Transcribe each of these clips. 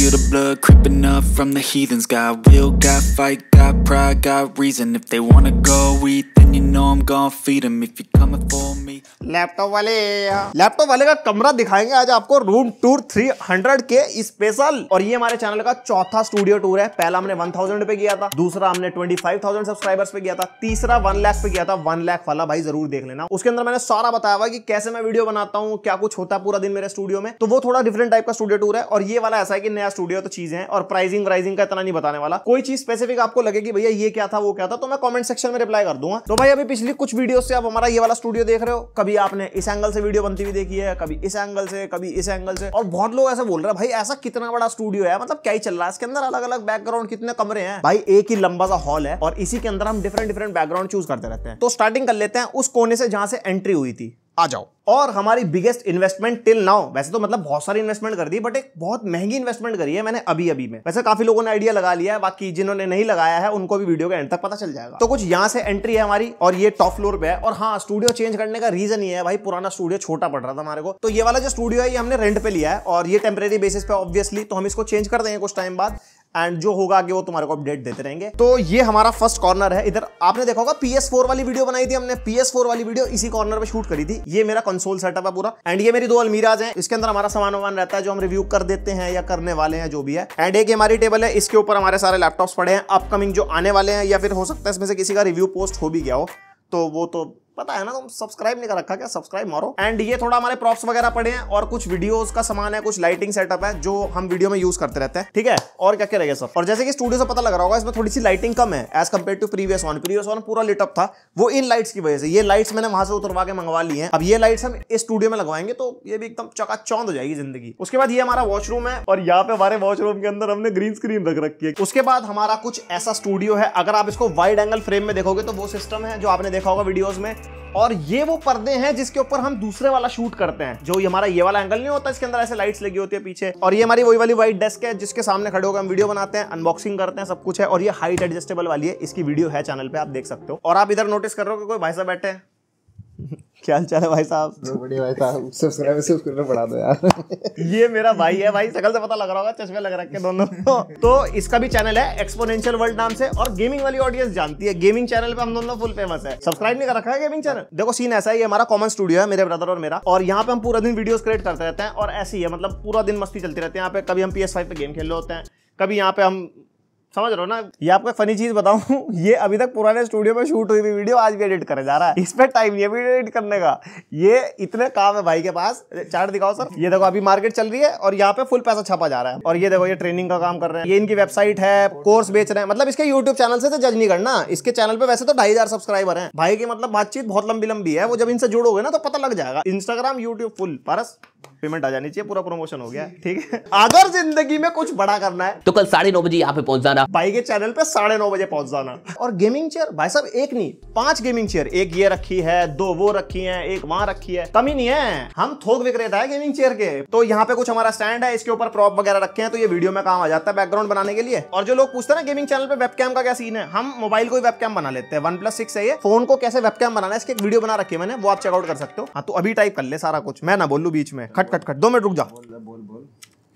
feel the blood creeping up from the heathens. Got will, got fight, got pride, got reason. If they wanna go eat, then you know I'm gonna feed them. If you're coming for me. Laptop वाले का कमरा दिखाएंगे आज आपको, room tour 300 के special. और ये हमारे चैनल का चौथा स्टूडियो टूर है। पहला हमने 1000 पे किया था, दूसरा हमने 25,000 सब्सक्राइबर्स पे किया था, तीसरा 1 लाख पे किया था। 1 लाख वाला भाई जरूर देख लेना। उसके अंदर मैंने सारा बताया हुआ कि कैसे मैं वीडियो बनाता हूँ, क्या कुछ होता है पूरा दिन मेरे स्टूडियो में। तो वो थोड़ा डिफरेंट टाइप का स्टूडियो टूर है। और ये वाला ऐसा है कि नया स्टूडियो तो चीजें हैं, और प्राइसिंग का इतना नहीं बताने वाला। कोई चीज स्पेसिफिक आपको लगे कि भैया ये क्या था वो क्या था, तो मैं कमेंट सेक्शन में रिप्लाई कर दूंगा। तो भाई अभी पिछली कुछ वीडियो से आप हमारा ये वाला स्टूडियो देख रहे हो। कभी आपने इस एंगल से वीडियो बनती हुई देखी है, कभी इस एंगल से, कभी इस एंगल से। और बहुत लोग ऐसे बोल रहे हैं भाई ऐसा कितना बड़ा स्टूडियो है, मतलब क्या ही चल रहा है इसके अंदर, अलग अलग बैकग्राउंड, कितने कमरे हैं। भाई एक ही लंबा सा हॉल है और इसी के अंदर हम डिफरेंट बैकग्राउंड चूज करते रहते हैं। तो स्टार्टिंग कर लेते हैं उस कोने से जहां से एंट्री हुई थी। आ जाओ। और हमारी बिगेस्ट इन्वेस्टमेंट टिल नाउ, वैसे तो मतलब बहुत सारी इन्वेस्टमेंट कर दी, बट एक बहुत महंगी इन्वेस्टमेंट करी है मैंने अभी में। वैसे काफी लोगों ने आइडिया लगा लिया है, बाकी जिन्होंने नहीं लगाया है उनको भी वीडियो के एंड तक पता चल जाएगा। तो कुछ यहाँ से एंट्री है हमारी, और ये टॉप फ्लोर पे है। और हाँ, स्टूडियो चेंज करने का रीजन ये है भाई, पुराना स्टूडियो छोटा पड़ रहा था हमारे को। तो ये वाला जो स्टूडियो है ये हमने रेंट पे लिया है, और ये टेम्परेरी बेसिस पे ऑब्वियसली, तो हम इसको चेंज कर देंगे कुछ टाइम बाद। एंड जो होगा आगे वो तुम्हारे को अपडेट देते रहेंगे। तो ये हमारा फर्स्ट कॉर्नर है। इधर आपने देखा होगा PS4 वाली वीडियो बनाई थी हमने, PS4 वाली वीडियो इसी कॉर्नर पे शूट करी थी। ये मेरा कंसोल सेटअप है पूरा। एंड ये मेरी 2 अलमीराज हैं, इसके अंदर हमारा सामान रहता है जो हम रिव्यू कर देते हैं या करने वाले हैं जो भी है। एंड एक हमारी टेबल है, इसके ऊपर हमारे सारे लैपटॉप्स पड़े हैं अपकमिंग जो आने वाले हैं, या फिर हो सकता है इसमें से किसी का रिव्यू पोस्ट हो भी गया हो, तो वो तो पता है ना। तुम सब्सक्राइब नहीं कर रखा क्या? सब्सक्राइब मारो। एंड ये थोड़ा हमारे प्रॉप्स वगैरह पड़े हैं, और कुछ वीडियोस का सामान है, कुछ लाइटिंग सेटअप है जो हम वीडियो में यूज करते रहते हैं, ठीक है। और क्या क्या रहेगा सब। और जैसे कि स्टूडियो से पता लग रहा होगा, इसमें थोड़ी सी लाइटिंग कम है as compared to previous one पूरा लिटअप था। वो इन लाइट्स की वजह से, ये लाइट्स मैंने वहां से उतरवा के मंगवा ली है। अब ये लाइट्स हम इस स्टूडियो में लगवाएंगे तो ये भी एकदम चकाचौंध हो जाएगी जिंदगी। उसके बाद ये हमारा वॉशरूम है, और यहाँ पे हमारे वॉशरूम के अंदर हमने ग्रीन स्क्रीन रख रखी है। उसके बाद हमारा कुछ ऐसा स्टूडियो है, अगर आप इसको वाइड एंगल फ्रेम में देखोगे तो वो सिस्टम है जो आपने देखा होगा वीडियोस में। और ये वो पर्दे हैं जिसके ऊपर हम दूसरे वाला शूट करते हैं, जो हमारा ये वाला एंगल नहीं होता, इसके अंदर ऐसे लाइट्स लगी होती है पीछे। और ये हमारी वही वाली वाइट डेस्क है जिसके सामने खड़े होकर हम वीडियो बनाते हैं, अनबॉक्सिंग करते हैं, सब कुछ है। और ये हाइट एडजस्टेबल वाली है, इसकी वीडियो है चैनल पे, आप देख सकते हो। और आप इधर नोटिस कर रहे हो कि कोई भाई साहब बैठे हैं। क्या हाल चाल है भाई साहब? बढ़िया भाई साहब, सब्सक्राइबर बढ़ा दो यार। ये मेरा भाई है, भाई शकल से पता लग रहा होगा, चश्मे लग रखे दोनों। तो इसका भी चैनल है एक्सपोनेंशियल वर्ल्ड नाम से, और गेमिंग वाली ऑडियंस जानती है, गेमिंग चैनल पे हम दोनों फुल फेमस है। सब्सक्राइब नहीं कर रखा है गेमिंग चैनल? देखो सीन ऐसा है, ये हमारा कॉमन स्टूडियो है मेरे ब्रदर और मेरा, और यहाँ पे हम पूरा दिन वीडियोस क्रिएट करते रहते हैं। और ऐसी है, मतलब पूरा दिन मस्ती चलती रहती है यहाँ पे। कभी हम PS5 पे गेम खेल रहे होते हैं, कभी यहाँ पे हम, समझ रहे हो ना। ये आपको फनी चीज बताऊं, ये अभी तक पुराने स्टूडियो में शूट हुई वीडियो आज भी एडिट करे जा रहा है। इस पे टाइम नहीं है वीडियो एडिट करने का, ये इतने काम है भाई के पास। चार्ट दिखाओ सर। ये देखो अभी मार्केट चल रही है और यहाँ पे फुल पैसा छापा जा रहा है। और ये देखो ये ट्रेनिंग का काम कर रहे हैं, ये इनकी वेबसाइट है, कोर्स बेच रहे हैं। मतलब इसके यूट्यूब चैनल से तो जज नहीं करना, इसके चैनल पे वैसे तो 2500 सब्सक्राइबर हैं भाई की। मतलब बातचीत बहुत लंबी है, वो जब इनसे जुड़ोगे ना तो पता लग जाएगा। इंस्टाग्राम, यूट्यूब फुल पारस, पेमेंट आ जानी चाहिए, पूरा प्रमोशन हो गया, ठीक है। अगर जिंदगी में कुछ बड़ा करना है तो कल 9:30 बजे यहाँ पे पहुंच जाना, भाई के चैनल पे 9:30 बजे पहुंच जाना। और गेमिंग चेयर भाई साहब एक नहीं 5 गेमिंग चेयर, एक ये रखी है, 2 वो रखी है, एक वहां रखी है, कमी नहीं है। हम थोक विक्रेता है गेमिंग चेयर के। तो यहाँ पे कुछ हमारा स्टैंड है, इसके ऊपर प्रॉप वगैरह रखे हैं, तो ये वीडियो में काम आ जाता है बैकग्राउंड बनाने के लिए। और जो लोग पूछते हैं ना गेमिंग चैनल पे वेबकैम का क्या सीन है, हम मोबाइल को वेबकैम बना लेते हैं। 1+6 है ये, फोन को कैसे वेबकैम बनाना है इसकी एक वीडियो बना रखी है मैंने, वो आप चेकआउट कर सकते हो। हाँ तो अभी टाइप कर ले सारा कुछ, मैं ना बोलूं बीच में, खट खट खट 2 मिनट रुक जा। बोल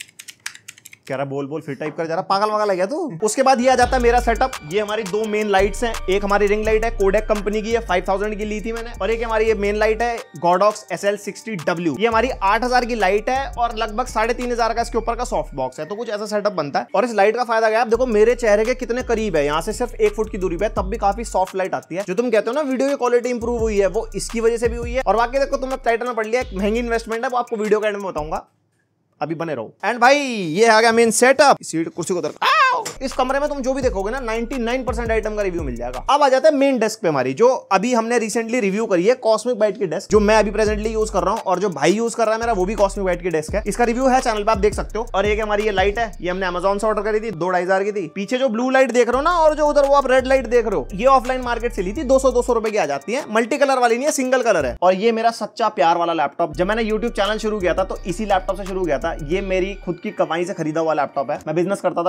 कह रहा बोल फिर टाइप कर जा रहा, पागल वागल है क्या तू? उसके बाद ये आ जाता है मेरा सेटअप। ये हमारी 2 मेन लाइट्स हैं, एक हमारी रिंग लाइट है, कोडेक कंपनी की है, 5000 की ली थी मैंने। और एक हमारी ये मेन लाइट है, गॉडॉक्स SL60W, ये हमारी 8000 की लाइट है, और लगभग 3500 का इसके ऊपर का सॉफ्ट बॉक्स है। तो कुछ ऐसा सेटअप बनता है। और इस लाइट का फायदा क्या है, आप देखो मेरे चेहरे के कितने करीब है, यहाँ से सिर्फ 1 फुट की दूरी पे, तब भी काफी सॉफ्ट लाइट आती है। जो तुम कहते हो ना वीडियो की क्वालिटी इंप्रूव हुई है, वो इसकी वजह से भी हुई है। और बाकी देखो तुमने टाइटल में पढ़ लिया, एक महंगी इन्वेस्टमेंट है, वो आपको वीडियो के एंड में बताऊंगा, अभी बने रहो। एंड भाई ये आ गया मेन सेटअप। सीट कुर्सी को इस कमरे में तुम जो भी देखोगे ना 99% आइटम का रिव्यू मिल जाएगा। अब आ जाते हैं मेन डेस्क पे हमारी, जो अभी हमने रिसेंटली रिव्यू करी है, कॉस्मिक बाइट की डेस्क, जो मैं अभी प्रेजेंटली यूज कर रहा हूँ, और जो भाई यूज कर रहा है मेरा वो भी कॉस्मिक बाइट की डेस्क है। इसका रिव्यू है चैनल पे, आप देख सकते हो। और एक हमारी ये लाइट है, ये हमने अमेजोन से ऑर्डर करी थी, 2-2500 की थी। पीछे जो ब्लू लाइट देख रहे हो ना, और जो उधर वो आप रेड लाइट देख रहे हो, ये ऑफलाइन मार्केट से ली थी, 200 रुपए की आ जाती है। मल्टी कलर वाली नहीं है, सिंगल कलर है। और ये मेरा सच्चा प्यार वाला लैपटॉप, जब मैंने यूट्यूब चैनल शुरू किया था तो इसी लैपटॉप से शुरू किया था। ये मेरी खुद की कमाई से खरीदा हुआ लैपटॉप है। मैं बिजनेस करता था पहले, Q&A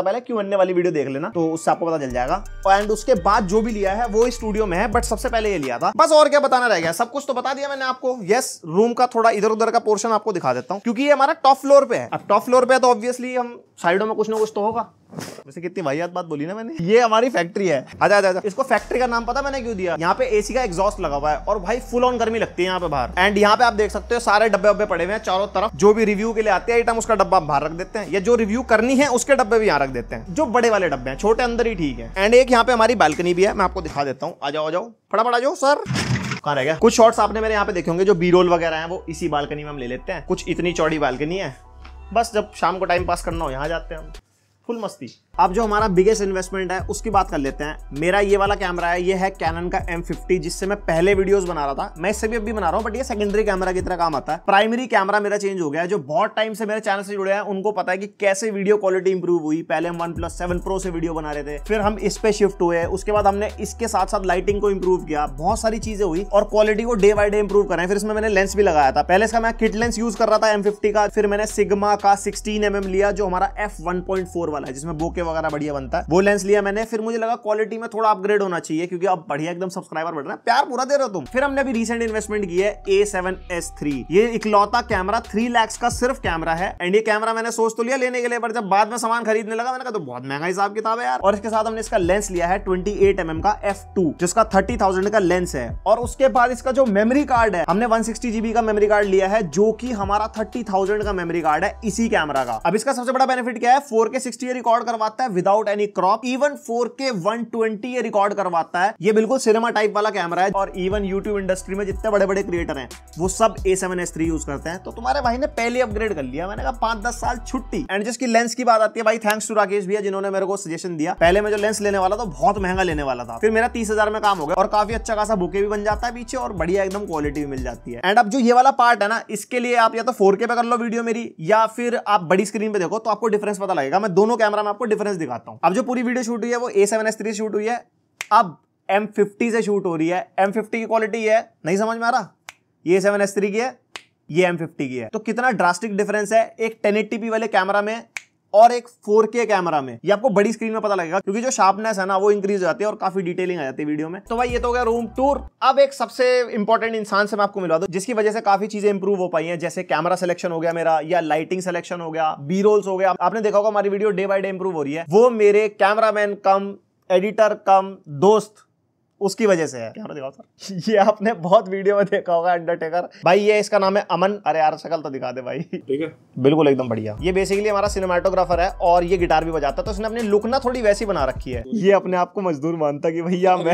बनने वाली वीडियो देख लेना, तो उससे आपको पता चल जाएगा। एंड उसके बाद जो भी लिया है वो इस स्टूडियो में है, बट सबसे पहले ये लिया था। बस और क्या बताना रह गया, सब कुछ तो बता दिया मैंने आपको। यस, रूम का थोड़ा इधर उधर का पोर्शन आपको दिखा देता हूँ, क्योंकि ये हमारा टॉप फ्लोर पे है। अब टॉप फ्लोर पे है तो ऑब्वियसली हम साइडों में कुछ ना कुछ तो होगा। वैसे कितनी वाहियात बात बोली ना मैंने। ये हमारी फैक्ट्री है। आजा आजा आजा। इसको फैक्ट्री का नाम पता मैंने क्यों दिया? यहाँ पे एसी का एग्जॉस्ट लगा हुआ है और भाई फुल ऑन गर्मी लगती है यहाँ पे बाहर। एंड यहाँ पे आप देख सकते हो सारे डब्बे वब्बे पड़े हुए हैं चारों तरफ। जो भी रिव्यू के लिए आते हैं आइटम, उसका डब्बा आप बाहर रख देते हैं, या जो रिव्यू करनी है उसके डब्बे भी यहाँ रख देते हैं। जो बड़े वाले डब्बे हैं, छोटे अंदर ही ठीक है। एंड एक यहाँ पे हमारी बालकनी भी है, मैं आपको दिखा देता हूँ। आ जाओ आ जाओ, फटाफट आ जाओ सर। कहाँ रह गया? कुछ शॉट्स आपने मेरे यहाँ पे देखे होंगे, जो बी रोल वगैरह हैं वो इसी बालकनी में हम ले लेते हैं। कुछ इतनी चौड़ी बालकनी है, बस जब शाम को टाइम पास करना हो यहाँ जाते हैं हम, फुल मस्ती। अब जो हमारा बिगेस्ट इन्वेस्टमेंट है उसकी बात कर लेते हैं। मेरा ये वाला कैमरा है, ये है कैनन का M50, जिससे मैं पहले वीडियोस बना रहा था। मैं इससे भी अभी बना रहा हूँ, बट ये सेकेंडरी कैमरा की तरह काम आता है। प्राइमरी कैमरा मेरा चेंज हो गया है। जो बहुत टाइम से मेरे चैनल से जुड़े हैं उनको पता है कि कैसे वीडियो क्वालिटी इंप्रूव हुई। पहले हम OnePlus 7 Pro से वीडियो बना रहे थे, फिर हम इस पे शिफ्ट हुए, उसके बाद हमने इसके साथ साथ लाइटिंग को इंप्रूव किया, बहुत सारी चीजें हुई और क्वालिटी को डे बाय डे इंप्रूव कर रहे हैं। फिर इसमें मैंने लेंस भी लगाया था। पहले इसका मैं किट लेंस यूज कर रहा था M50 का, फिर मैंने सिग्मा का 16mm लिया, जो हमारा f1.4 वाला है, जिसमें बोके वगैरह बढ़िया बनता है, वो लेंस लिया मैंने। फिर मुझे लगा क्वालिटी में थोड़ा अपग्रेड होना चाहिए, क्योंकि अब बढ़िया एकदम सब्सक्राइबर बढ़ रहा है, प्यार पूरा दे रहे हो तुम। फिर हमने अभी रिसेंट इन्वेस्टमेंट की है A7S3। ये इकलौता कैमरा 3 लाख का सिर्फ कैमरा है। एंड ये कैमरा मैंने सोच तो लिया लेने के लिए, पर जब बाद में सामान खरीदने लगा मैंने कहा तो बहुत महंगा हिसाब किताब है यार। और इसके साथ हमने इसका लेंस लिया है 28mm का f2, जिसका 30,000 का लेंस है। और उसके बाद इसका जो मेमोरी कार्ड है, हमने 160GB का मेमोरी कार्ड लिया है, जो कि हमारा 30,000 का मेमोरी कार्ड है इसी कैमरा का। अब इसका सबसे बड़ा बेनिफिट क्या है? 4K 60 रिकॉर्ड करवाता है without any crop. Even 4K 120 ये रिकॉर्ड करवाता है। ये बिल्कुल सिनेमा टाइप वाला कैमरा है। और इवन यूट्यूब इंडस्ट्री में जितने बड़े बड़े क्रिएटर हैं वो सब A7S3 यूज करते हैं। तो तुम्हारे भाई ने पहले अपग्रेड कर लिया। मैंने कहा 5-10 साल छुट्टी। एंड जिसकी लेंस की बात आती है भाई, थैंक्स टू राकेश भैया, जिन्होंने मेरे को सजेशन दिया। पहले मैं जो लेंस लेने वाला था बहुत महंगा लेने वाला था, फिर मेरा 30,000 में काम हो गया और काफी अच्छा खासा बुके भी बन जाता है पीछे और बढ़िया एकदम क्वालिटी भी मिल जाती है। एंड अब जो ये वाला पार्ट है ना, इसके लिए आप या तो 4K पे कर लो वीडियो मेरी, या फिर आप बड़ी स्क्रीन पे देखो तो आपको डिफरेंस पता लगेगा। मैं दोनों कैमरा में आपको डिफरेंस दिखाता हूं। अब जो पूरी वीडियो शूट हुई है वो A7S3 शूट हुई है, अब M50 से शूट हो रही है। M50 की क्वालिटी है, नहीं समझ में आ रहा? ये A7S3 की है, ये M50 की है। तो कितना ड्रास्टिक डिफरेंस है एक 1080p वाले कैमरा में और एक 4K कैमरा में। ये आपको बड़ी स्क्रीन में पता लगेगा, क्योंकि जो शार्पनेस है ना वो इंक्रीज हो जाती है और काफी डिटेलिंग आ जाती है वीडियो में। तो भाई ये तो हो गया रूम टूर। अब एक सबसे इंपॉर्टेंट इंसान से मैं आपको मिलवा दूं, जिसकी वजह से काफी चीजें इंप्रूव हो पाई हैं, जैसे कैमरा सिलेक्शन हो गया मेरा, या लाइटिंग सिलेक्शन हो गया, बी रोल्स हो गया। आपने देखा होगा हमारी video day by day improve हो रही है। वो मेरे कैमरामैन कम एडिटर कम दोस्त, उसकी वजह से है। कैमरा दिखाओ सर। ये आपने बहुत वीडियो में देखा होगा, अंडरटेकर भाई। ये इसका नाम है अमन। अरे यार शक्ल तो दिखा दे भाई। ठीक है, बिल्कुल एकदम बढ़िया। ये बेसिकली हमारा सिनेमाटोग्राफर है और ये गिटार भी बजाता है, तो इसने अपनी लुक ना थोड़ी वैसी बना रखी है। ये अपने आप को मजदूर मानता कि भैया मैं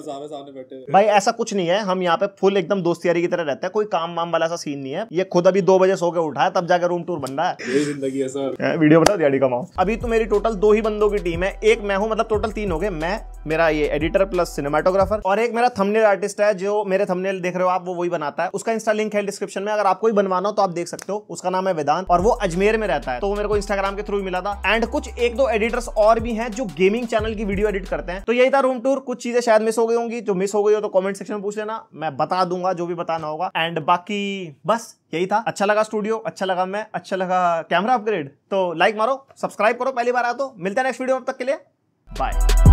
भाई ऐसा कुछ नहीं है। हम यहाँ पे फुल एकदम दोस्त यारी की तरह रहते हैं, कोई काम वाम वाला सा सीन नहीं है। ये खुद अभी 2 बजे सो के उठा है, तब जाकर रूम टूर बन रहा है। यही जिंदगी है सर। वीडियो बता दिहाड़ी कमाओ। अभी तो मेरी टोटल 2 ही बंदों की टीम है। एक मैं हूँ, मतलब टोटल 3 हो गए। मैं, मेरा ये एडिटर प्लस सिनेमाटोग्राफर, और एक मेरा थंबनेल आर्टिस्ट है, जो मेरे थंबनेल देख रहे हो आप, वो वही बनाता है। उसका इंस्टा लिंक है डिस्क्रिप्शन में, अगर आपको ही बनवाना हो तो आप देख सकते हो। उसका नाम है वेदांत और वो अजमेर में रहता है, तो वो मेरे को इंस्टाग्राम के थ्रू मिला था। एंड कुछ 1-2 एडिटर्स और भी हैं जो गेमिंग चैनल की वीडियो एडिट करते हैं। तो यही था रूम टूर। कुछ चीजें शायद मिस हो गई होंगी, जो मिस हो गई हो तो कमेंट सेक्शन में पूछ लेना, मैं बता दूंगा जो भी बताना होगा। एंड बाकी बस यही था। अच्छा लगा स्टूडियो, अच्छा लगा मैं, अच्छा लगा कैमरा अपग्रेड, तो लाइक मारो, सब्सक्राइब करो पहली बार आया तो। मिलते हैं नेक्स्ट वीडियो में, तब तक के लिए बाय।